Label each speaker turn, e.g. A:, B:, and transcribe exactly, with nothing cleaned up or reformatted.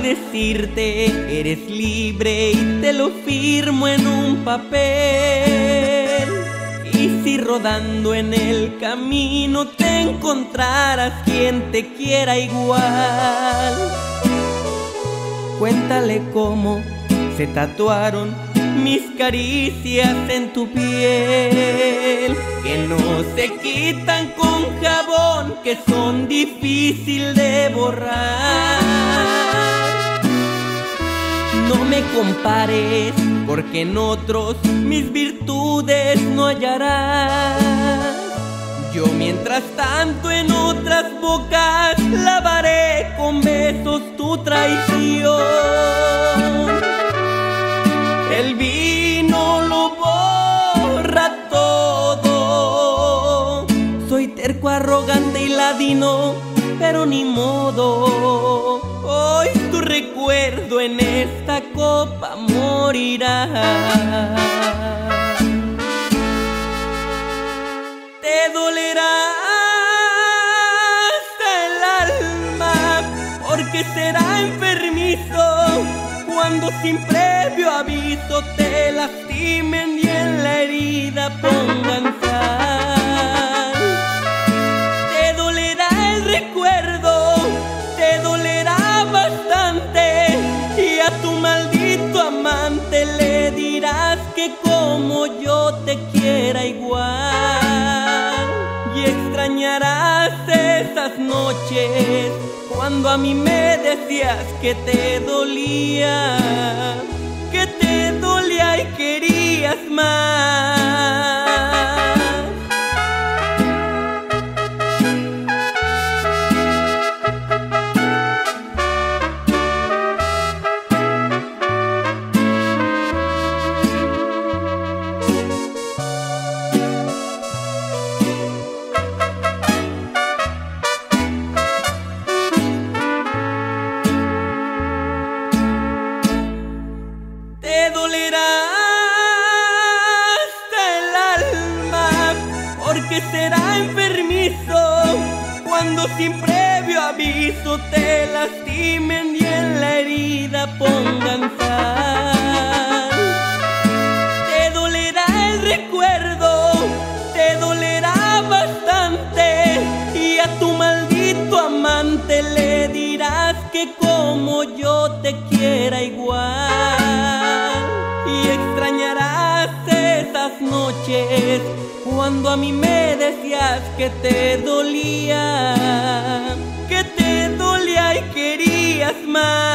A: decirte, eres libre y te lo firmo en un papel. Y si rodando en el camino te encontraras quien te quiera igual, cuéntale cómo se tatuaron mis caricias en tu piel, que no se quitan con jabón, que son difícil de borrar. No me compares, porque en otros mis virtudes no hallarás. Yo mientras tanto en otras bocas lavaré con besos tu traición. El vino lo borra todo. Soy terco, arrogante y ladino, pero ni modo. Hoy tu recuerdo en esta copa morirá. Te dolerá hasta el alma, porque será enfermizo cuando sin previo aviso te lastimen y en la herida pongan sal. Te dolerá el recuerdo, te dolerá bastante, y a tu maldito amante le dirás que como yo te quiera igual. Y extrañarás esas noches cuando a mí me decías que te dolía, que te dolía y querías más. Te dolerá hasta el alma, porque será enfermizo cuando sin previo aviso te lastimen y en la herida pongan sal. Te dolerá el recuerdo, te dolerá bastante, y a tu maldito amante le dirás que como yo te quiera igual. Y extrañarás esas noches cuando a mí me decías que te dolía, que te dolía y querías más.